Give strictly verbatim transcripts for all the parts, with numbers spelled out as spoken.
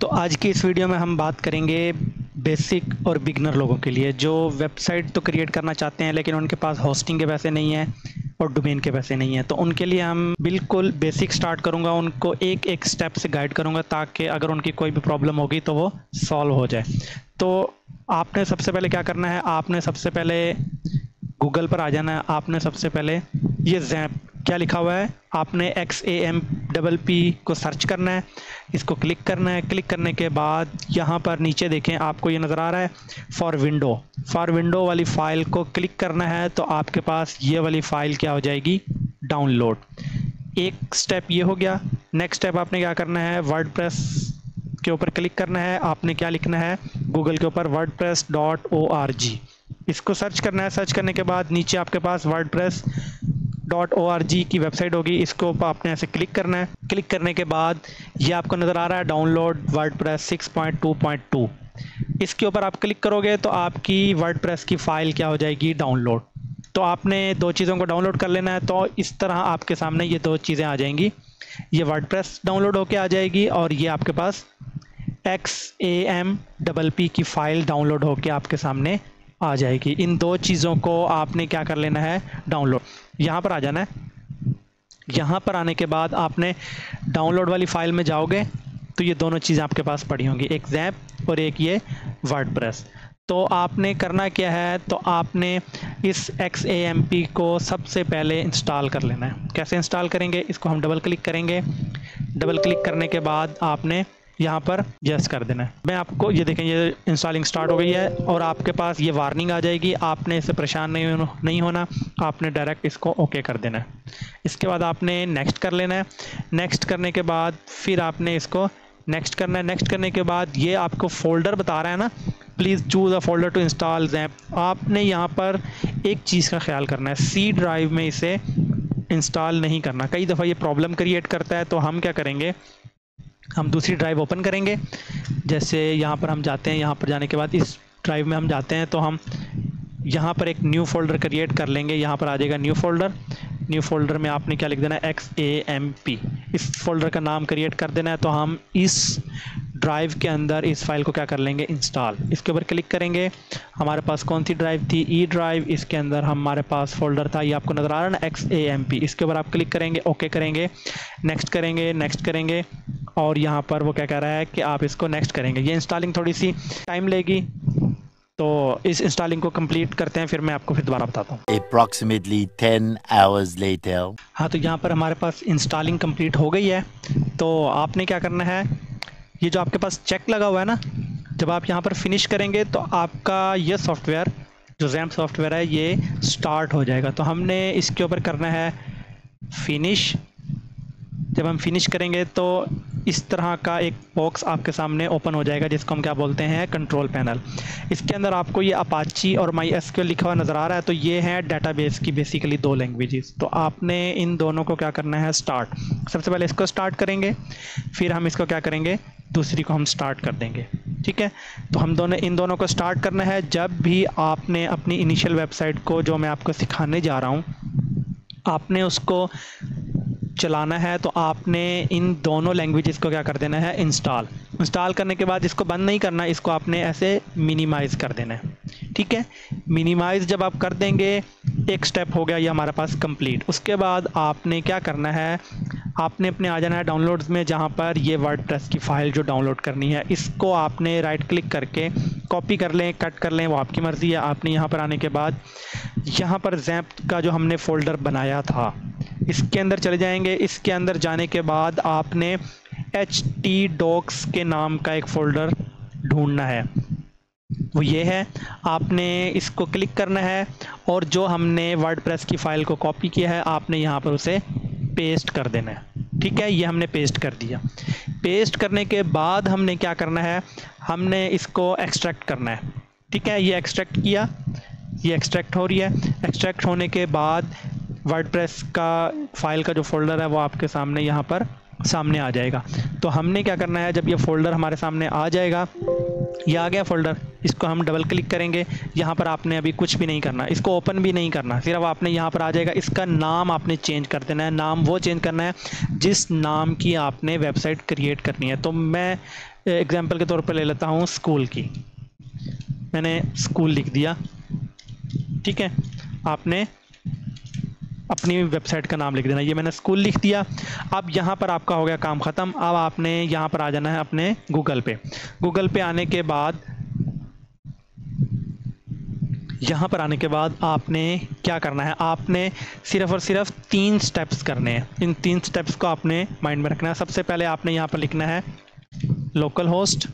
तो आज की इस वीडियो में हम बात करेंगे बेसिक और बिगनर लोगों के लिए जो वेबसाइट तो क्रिएट करना चाहते हैं लेकिन उनके पास होस्टिंग के पैसे नहीं है और डोमेन के पैसे नहीं है। तो उनके लिए हम बिल्कुल बेसिक स्टार्ट करूंगा, उनको एक एक स्टेप से गाइड करूंगा ताकि अगर उनकी कोई भी प्रॉब्लम होगी तो वो सॉल्व हो जाए। तो आपने सबसे पहले क्या करना है, आपने सबसे पहले गूगल पर आ जाना है। आपने सबसे पहले ये ज़ैम्प क्या लिखा हुआ है, आपने X A M double P को सर्च करना है, इसको क्लिक करना है। क्लिक करने के बाद यहाँ पर नीचे देखें, आपको ये नज़र आ रहा है फॉर विंडो। फॉर विंडो वाली फ़ाइल को क्लिक करना है तो आपके पास ये वाली फ़ाइल क्या हो जाएगी, डाउनलोड। एक स्टेप ये हो गया। नेक्स्ट स्टेप आपने क्या करना है, वर्डप्रेस के ऊपर क्लिक करना है। आपने क्या लिखना है, गूगल के ऊपर WordPress dot O R G, इसको सर्च करना है। सर्च करने के बाद नीचे आपके पास WordPress dot O R G की वेबसाइट होगी, इसको आपने ऐसे क्लिक करना है। क्लिक करने के बाद ये आपको नज़र आ रहा है download WordPress six point two point two. इसके ऊपर आप क्लिक करोगे तो आपकी वर्डप्रेस की फ़ाइल क्या हो जाएगी, डाउनलोड। तो आपने दो चीज़ों को डाउनलोड कर लेना है। तो इस तरह आपके सामने ये दो चीज़ें आ जाएंगी, ये वर्डप्रेस डाउनलोड होके आ जाएगी और ये आपके पास X A M double P की फ़ाइल डाउनलोड होके आपके सामने आ जाएगी। इन दो चीज़ों को आपने क्या कर लेना है, डाउनलोड। यहाँ पर आ जाना है। यहाँ पर आने के बाद आपने डाउनलोड वाली फ़ाइल में जाओगे तो ये दोनों चीज़ें आपके पास पड़ी होंगी, एक ज़ैम्प और एक ये वर्डप्रेस। तो आपने करना क्या है, तो आपने इस एक्स ए एम पी को सबसे पहले इंस्टॉल कर लेना है। कैसे इंस्टॉल करेंगे, इसको हम डबल क्लिक करेंगे। डबल क्लिक करने के बाद आपने यहाँ पर यस कर देना है। मैं आपको ये देखें, ये इंस्टॉलिंग स्टार्ट हो गई है और आपके पास ये वार्निंग आ जाएगी। आपने इससे परेशान नहीं नहीं होना, आपने डायरेक्ट इसको ओके कर देना है। इसके बाद आपने नेक्स्ट कर लेना है। नेक्स्ट करने के बाद फिर आपने इसको नेक्स्ट करना है। नेक्स्ट करने के बाद ये आपको फोल्डर बता रहा है ना, please choose a folder to install XAMPP. आपने यहाँ पर एक चीज़ का ख्याल करना है, सी ड्राइव में इसे इंस्टॉल नहीं करना। कई दफ़ा ये प्रॉब्लम क्रिएट करता है। तो हम क्या करेंगे, हम दूसरी ड्राइव ओपन करेंगे। जैसे यहाँ पर हम जाते हैं, यहाँ पर जाने के बाद इस ड्राइव में हम जाते हैं तो हम यहाँ पर एक न्यू फोल्डर क्रिएट कर लेंगे। यहाँ पर आ जाएगा न्यू फोल्डर। न्यू फोल्डर में आपने क्या लिख देना है, एक्स ए एम पी, इस फोल्डर का नाम क्रिएट कर देना है। तो हम इस ड्राइव के अंदर इस फाइल को क्या कर लेंगे, इंस्टॉल। इसके ऊपर क्लिक करेंगे। हमारे पास कौन सी ड्राइव थी, ई ड्राइव। इसके अंदर हमारे पास फोल्डर था, ये आपको नज़र आ रहा है ना, एक्स ए एम पी। इसके ऊपर आप क्लिक करेंगे, ओके करेंगे, नेक्स्ट करेंगे, नेक्स्ट करेंगे और यहाँ पर वो क्या कह रहा है कि आप इसको नेक्स्ट करेंगे। ये इंस्टॉलिंग थोड़ी सी टाइम लेगी, तो इस इंस्टॉलिंग को कंप्लीट करते हैं, फिर मैं आपको फिर दोबारा बताता हूँ। Approximately ten hours later. हाँ, तो यहाँ पर हमारे पास इंस्टॉलिंग कंप्लीट हो गई है। तो आपने क्या करना है, ये जो आपके पास चेक लगा हुआ है ना, जब आप यहाँ पर फिनिश करेंगे तो आपका ये सॉफ्टवेयर जो ज़ैम्प सॉफ्टवेयर है ये स्टार्ट हो जाएगा। तो हमने इसके ऊपर करना है फिनिश। जब हम फिनिश करेंगे तो इस तरह का एक बॉक्स आपके सामने ओपन हो जाएगा जिसको हम क्या बोलते हैं, कंट्रोल पैनल। इसके अंदर आपको ये अपाची और माई एस क्यू एल लिखा हुआ नज़र आ रहा है। तो ये है डेटाबेस की बेसिकली दो लैंग्वेजेस। तो आपने इन दोनों को क्या करना है, स्टार्ट। सबसे पहले इसको स्टार्ट करेंगे, फिर हम इसको क्या करेंगे, दूसरी को हम स्टार्ट कर देंगे। ठीक है, तो हम दोनों इन दोनों को स्टार्ट करना है। जब भी आपने अपनी इनिशियल वेबसाइट को जो मैं आपको सिखाने जा रहा हूँ, आपने उसको चलाना है तो आपने इन दोनों लैंग्वेजेस को क्या कर देना है, इंस्टॉल। इंस्टॉल करने के बाद इसको बंद नहीं करना, इसको आपने ऐसे मिनिमाइज़ कर देना है। ठीक है, मिनिमाइज़ जब आप कर देंगे, एक स्टेप हो गया ये हमारे पास कंप्लीट। उसके बाद आपने क्या करना है, आपने अपने आ जाना है डाउनलोड्स में, जहाँ पर ये वर्डप्रेस की फ़ाइल जो डाउनलोड करनी है, इसको आपने राइट क्लिक करके कॉपी कर लें, कट कर लें, वो आपकी मर्ज़ी है। आपने यहाँ पर आने के बाद यहाँ पर ज़ैम्प का जो हमने फ़ोल्डर बनाया था इसके अंदर चले जाएंगे। इसके अंदर जाने के बाद आपने एच टी डॉक्स के नाम का एक फ़ोल्डर ढूंढना है, वो ये है। आपने इसको क्लिक करना है और जो हमने वर्डप्रेस की फ़ाइल को कॉपी किया है आपने यहाँ पर उसे पेस्ट कर देना है। ठीक है, ये हमने पेस्ट कर दिया। पेस्ट करने के बाद हमने क्या करना है, हमने इसको एक्सट्रैक्ट करना है। ठीक है, ये एक्सट्रैक्ट किया, ये एक्सट्रैक्ट हो रही है। एक्सट्रैक्ट होने के बाद वर्डप्रेस का फ़ाइल का जो फोल्डर है वो आपके सामने यहाँ पर सामने आ जाएगा। तो हमने क्या करना है, जब ये फ़ोल्डर हमारे सामने आ जाएगा, ये आ गया फ़ोल्डर, इसको हम डबल क्लिक करेंगे। यहाँ पर आपने अभी कुछ भी नहीं करना, इसको ओपन भी नहीं करना, सिर्फ आपने यहाँ पर आ जाएगा, इसका नाम आपने चेंज कर देना है। नाम वो चेंज करना है जिस नाम की आपने वेबसाइट क्रिएट करनी है। तो मैं एग्जांपल के तौर पर ले लेता हूँ स्कूल की, मैंने स्कूल लिख दिया, ठीक है। आपने अपनी वेबसाइट का नाम लिख देना, ये मैंने स्कूल लिख दिया। अब यहाँ पर आपका हो गया काम ख़त्म। अब आपने यहाँ पर आ जाना है अपने गूगल पे। गूगल पे आने के बाद, यहाँ पर आने के बाद आपने क्या करना है, आपने सिर्फ और सिर्फ तीन स्टेप्स करने हैं। इन तीन स्टेप्स को आपने माइंड में रखना है। सबसे पहले आपने यहाँ पर लिखना है local host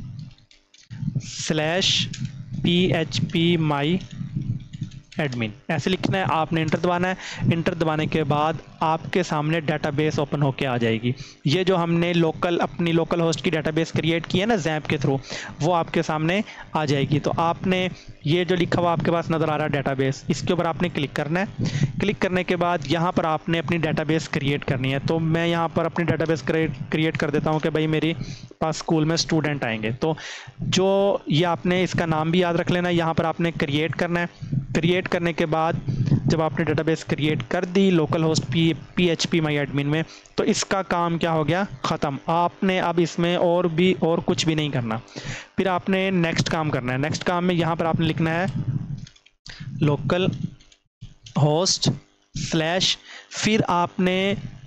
slash P H P my admin, ऐसे लिखना है। आपने इंटर दबाना है। इंटर दबाने के बाद आपके सामने डेटाबेस ओपन होके आ जाएगी। ये जो हमने लोकल अपनी लोकल होस्ट की डेटाबेस क्रिएट की है ना ज़ैम्प के थ्रू, वो आपके सामने आ जाएगी। तो आपने ये जो लिखा हुआ आपके पास नज़र आ रहा है डेटाबेस, इसके ऊपर आपने क्लिक करना है। क्लिक करने के बाद यहाँ पर आपने अपनी डेटाबेस क्रिएट करनी है। तो मैं यहाँ पर अपनी डेटाबेस क्रिएट कर देता हूँ कि भाई मेरी पास स्कूल में स्टूडेंट आएंगे। तो जो ये आपने इसका नाम भी याद रख लेना है, यहाँ पर आपने क्रिएट करना है। क्रिएट करने के बाद जब आपने डेटाबेस क्रिएट कर दी local host P P H P my admin में, तो इसका काम क्या हो गया, ख़त्म। आपने अब इसमें और भी और कुछ भी नहीं करना। फिर आपने नेक्स्ट काम करना है। नेक्स्ट काम में यहाँ पर आपने लिखना है लोकल होस्ट स्लैश, फिर आपने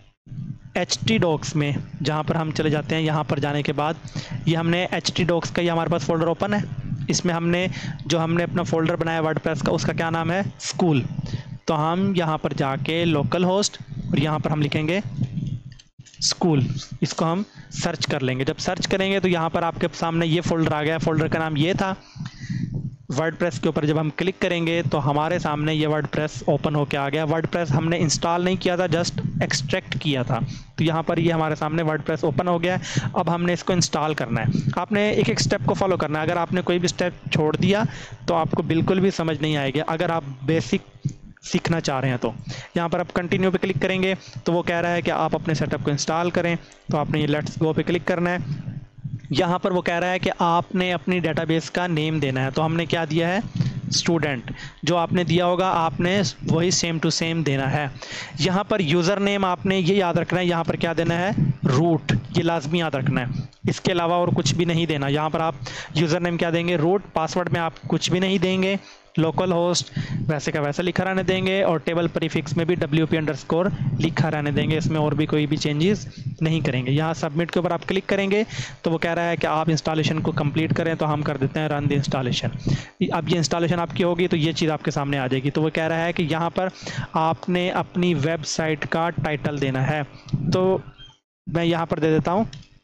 एच टी डॉक्स में जहाँ पर हम चले जाते हैं, यहाँ पर जाने के बाद ये हमने एच टी डॉक्स का, ये हमारे पास फोल्डर ओपन है। इसमें हमने जो हमने अपना फ़ोल्डर बनाया वर्डप्रेस का, उसका क्या नाम है, स्कूल। तो हम यहाँ पर जाके लोकल होस्ट और यहाँ पर हम लिखेंगे स्कूल, इसको हम सर्च कर लेंगे। जब सर्च करेंगे तो यहाँ पर आपके सामने ये फ़ोल्डर आ गया। फ़ोल्डर का नाम ये था। वर्डप्रेस के ऊपर जब हम क्लिक करेंगे तो हमारे सामने ये वर्डप्रेस ओपन होके आ गया। वर्डप्रेस हमने इंस्टॉल नहीं किया था, जस्ट एक्सट्रैक्ट किया था। तो यहाँ पर ये हमारे सामने वर्डप्रेस ओपन हो गया है। अब हमने इसको इंस्टॉल करना है। आपने एक एक स्टेप को फॉलो करना है। अगर आपने कोई भी स्टेप छोड़ दिया तो आपको बिल्कुल भी समझ नहीं आएगी। अगर आप बेसिक सीखना चाह रहे हैं तो यहाँ पर आप कंटिन्यू पे क्लिक करेंगे तो वो कह रहा है कि आप अपने सेटअप को इंस्टॉल करें। तो आपने ये लेट्स गो पे क्लिक करना है। यहाँ पर वो कह रहा है कि आपने अपनी डेटाबेस का नेम देना है। तो हमने क्या दिया है, स्टूडेंट। जो आपने दिया होगा आपने वही सेम टू सेम देना है। यहाँ पर यूज़र नेम आपने ये याद रखना है, यहाँ पर क्या देना है, रूट, ये लाजमी याद रखना है। इसके अलावा और कुछ भी नहीं देना। यहाँ पर आप यूज़र नेम क्या देंगे, रूट। पासवर्ड में आप कुछ भी नहीं देंगे। लोकल होस्ट वैसे का वैसा लिखा रहने देंगे और टेबल प्रीफिक्स में भी डब्ल्यू पी अंडरस्कोर लिखा रहने देंगे। इसमें और भी कोई भी चेंजेस नहीं करेंगे। यहाँ सबमिट के ऊपर आप क्लिक करेंगे तो वो कह रहा है कि आप इंस्टॉलेशन को कंप्लीट करें। तो हम कर देते हैं रन द इंस्टॉलेशन। अब ये इंस्टॉलेशन आपकी होगी तो ये चीज़ आपके सामने आ जाएगी। तो वो कह रहा है कि यहाँ पर आपने अपनी वेबसाइट का टाइटल देना है। तो मैं यहाँ पर दे देता हूँ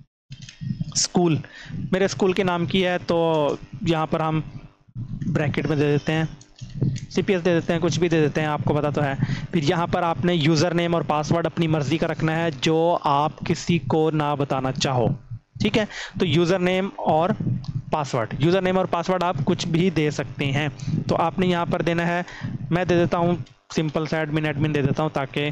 स्कूल, मेरे स्कूल के नाम की है। तो यहाँ पर हम ब्रैकेट में दे देते हैं सी पी एस दे देते हैं, कुछ भी दे देते हैं, आपको पता तो है। फिर यहाँ पर आपने यूज़र नेम और पासवर्ड अपनी मर्ज़ी का रखना है जो आप किसी को ना बताना चाहो, ठीक है। तो यूज़र नेम और पासवर्ड, यूज़र नेम और पासवर्ड आप कुछ भी दे सकते हैं। तो आपने यहाँ पर देना है, मैं दे देता हूँ सिंपल सा एडमिन एडमिन दे देता हूँ ताकि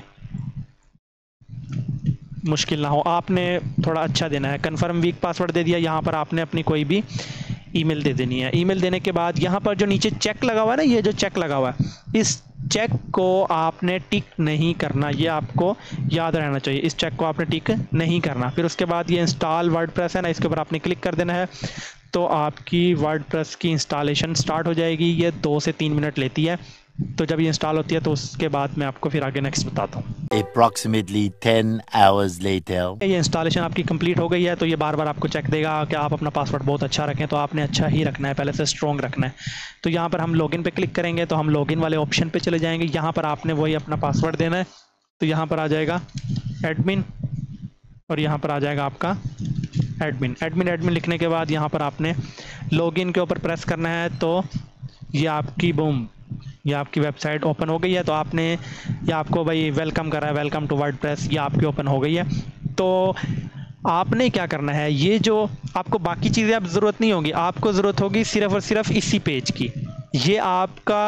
मुश्किल ना हो। आपने थोड़ा अच्छा देना है। कन्फर्म वीक पासवर्ड दे दिया। यहाँ पर आपने अपनी कोई भी ईमेल दे देनी है। ईमेल देने के बाद यहाँ पर जो नीचे चेक लगा हुआ है ना, ये जो चेक लगा हुआ है, इस चेक को आपने टिक नहीं करना। ये आपको याद रहना चाहिए, इस चेक को आपने टिक नहीं करना। फिर उसके बाद ये इंस्टॉल वर्डप्रेस है ना, इसके ऊपर आपने क्लिक कर देना है। तो आपकी वर्डप्रेस की इंस्टॉलेशन स्टार्ट हो जाएगी। ये दो से तीन मिनट लेती है। तो जब ये इंस्टॉल होती है तो उसके बाद मैं आपको फिर आगे नेक्स्ट बताता हूँ। Approximately ten hours later. ये इंस्टॉलेशन आपकी कंप्लीट हो गई है। तो ये बार बार आपको चेक देगा कि आप अपना पासवर्ड बहुत अच्छा रखें। तो आपने अच्छा ही रखना है, पहले से स्ट्रॉन्ग रखना है। तो यहाँ पर हम लॉगिन पे क्लिक करेंगे तो हम लॉगिन वाले ऑप्शन पे चले जाएंगे। यहाँ पर आपने वही अपना पासवर्ड देना है। तो यहाँ पर आ जाएगा एडमिन और यहाँ पर आ जाएगा आपका एडमिन। एडमिन एडमिन लिखने के बाद यहाँ पर आपने लॉगिन के ऊपर प्रेस करना है। तो ये आपकी बूम, ये आपकी वेबसाइट ओपन हो गई है। तो आपने ये आपको भाई वेलकम करा है, वेलकम टू वर्डप्रेस, ये आपकी ओपन हो गई है। तो आपने क्या करना है, ये जो आपको बाकी चीज़ें अब ज़रूरत नहीं होगी, आपको ज़रूरत होगी सिर्फ और सिर्फ इसी पेज की। ये आपका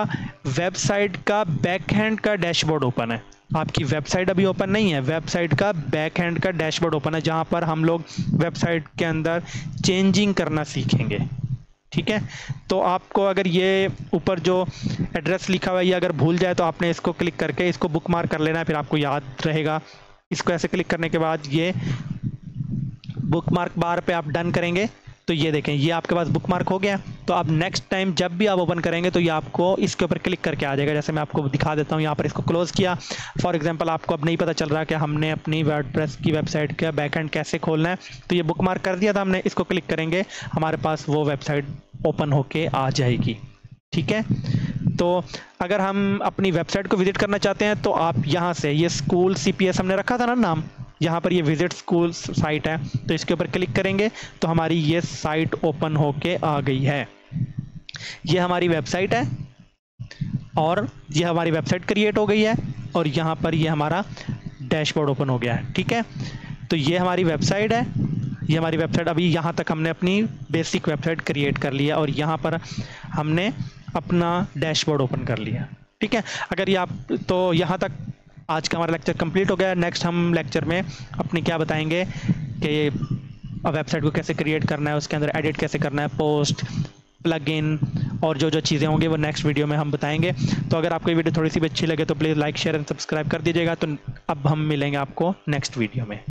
वेबसाइट का बैक हैंड का डैशबोर्ड ओपन है। आपकी वेबसाइट अभी ओपन नहीं है, वेबसाइट का बैक हैंड का डैशबोर्ड ओपन है, जहाँ पर हम लोग वेबसाइट के अंदर चेंजिंग करना सीखेंगे। ठीक है, तो आपको अगर ये ऊपर जो एड्रेस लिखा हुआ है ये अगर भूल जाए तो आपने इसको क्लिक करके इसको बुक मार्क कर लेना है, फिर आपको याद रहेगा। इसको ऐसे क्लिक करने के बाद ये बुक मार्क बार पे आप डन करेंगे तो ये देखें ये आपके पास बुक मार्क हो गया। तो अब नेक्स्ट टाइम जब भी आप ओपन करेंगे तो ये आपको इसके ऊपर क्लिक करके आ जाएगा। जैसे मैं आपको दिखा देता हूँ, यहाँ पर इसको क्लोज किया। फॉर एग्जांपल आपको अब नहीं पता चल रहा कि हमने अपनी वर्डप्रेस की वेबसाइट का बैकएंड कैसे खोलना है, तो ये बुक मार्क कर दिया था हमने, इसको क्लिक करेंगे हमारे पास वो वेबसाइट ओपन होके आ जाएगी। ठीक है, तो अगर हम अपनी वेबसाइट को विजिट करना चाहते हैं तो आप यहाँ से ये स्कूल सी पी एस हमने रखा था ना नाम, यहाँ पर ये विजिट स्कूल साइट है, तो इसके ऊपर क्लिक करेंगे तो हमारी ये साइट ओपन होके आ गई है। ये हमारी वेबसाइट है और ये हमारी वेबसाइट क्रिएट हो गई है और यहाँ पर ये हमारा डैशबोर्ड ओपन हो गया है। ठीक है, तो ये हमारी वेबसाइट है, ये हमारी वेबसाइट अभी यहाँ तक हमने अपनी बेसिक वेबसाइट क्रिएट कर लिया और यहाँ पर हमने अपना डैशबोर्ड ओपन कर लिया। ठीक है, अगर ये आप तो यहाँ तक आज का हमारा लेक्चर कंप्लीट हो गया। नेक्स्ट हम लेक्चर में अपनी क्या बताएंगे कि वेबसाइट को कैसे क्रिएट करना है, उसके अंदर एडिट कैसे करना है, पोस्ट, प्लगइन और जो जो चीज़ें होंगी वो नेक्स्ट वीडियो में हम बताएंगे। तो अगर आपको ये वीडियो थोड़ी सी भी अच्छी लगे तो please like share and subscribe कर दीजिएगा। तो अब हम मिलेंगे आपको नेक्स्ट वीडियो में।